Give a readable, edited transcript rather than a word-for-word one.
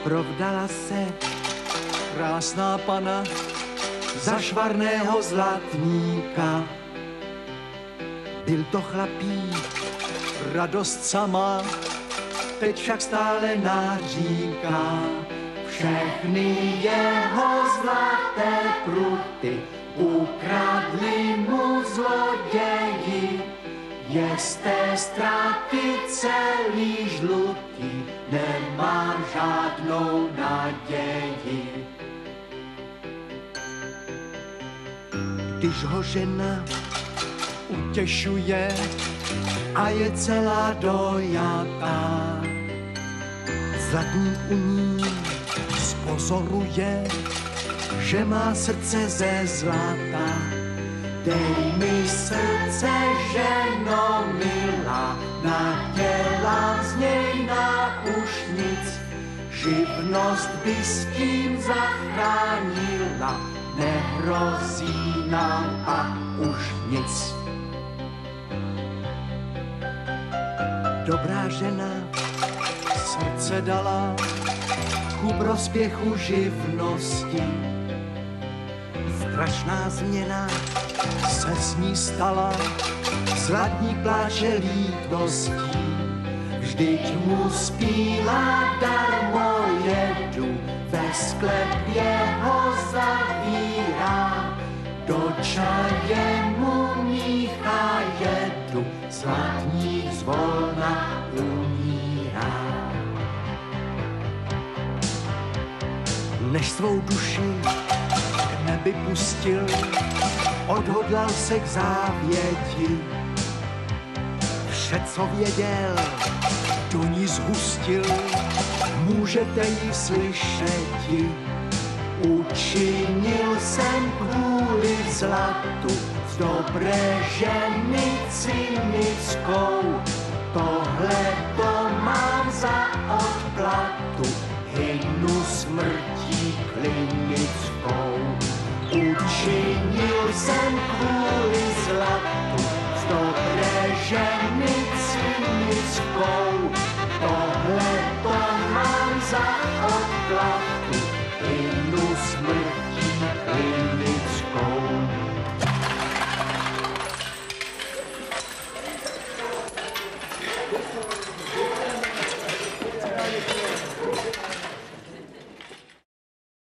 Provdala se krásná pana za švarného zlatníka. Byl to chlapík, radost sama, teď však stále náříká. Všechny jeho zlaté pruty ukradli mu zloději. Je z té ztráty celý žlutý, nemá žádnou naději. Když ho žena utěšuje a je celá dojatá, zlatník u ní spozoruje, že má srdce ze zlata. Dej mi srdce, ženo milá, nadělám z něj na už nic. Živnost by s tím zachránila, nehrozí nám a už nic. Dobrá žena srdce dala ku prospěchu živnosti. Strašná změna se s ní stala, zlatník pláče lítostí. Vždyť mu zpívá darmo jedu, ve sklepě ho zavírá. Do čaje mu míchá jedu, zlatník zvolna umírá. Než svou duši k nebi pustil, odhodlal se k závěti. Vše, co věděl, do ní zhustil, můžete ji slyšeti. Učinil jsem kvůli zlatu z dobré ženy cynickou. Tohle to mám za odplatu, hynu smrti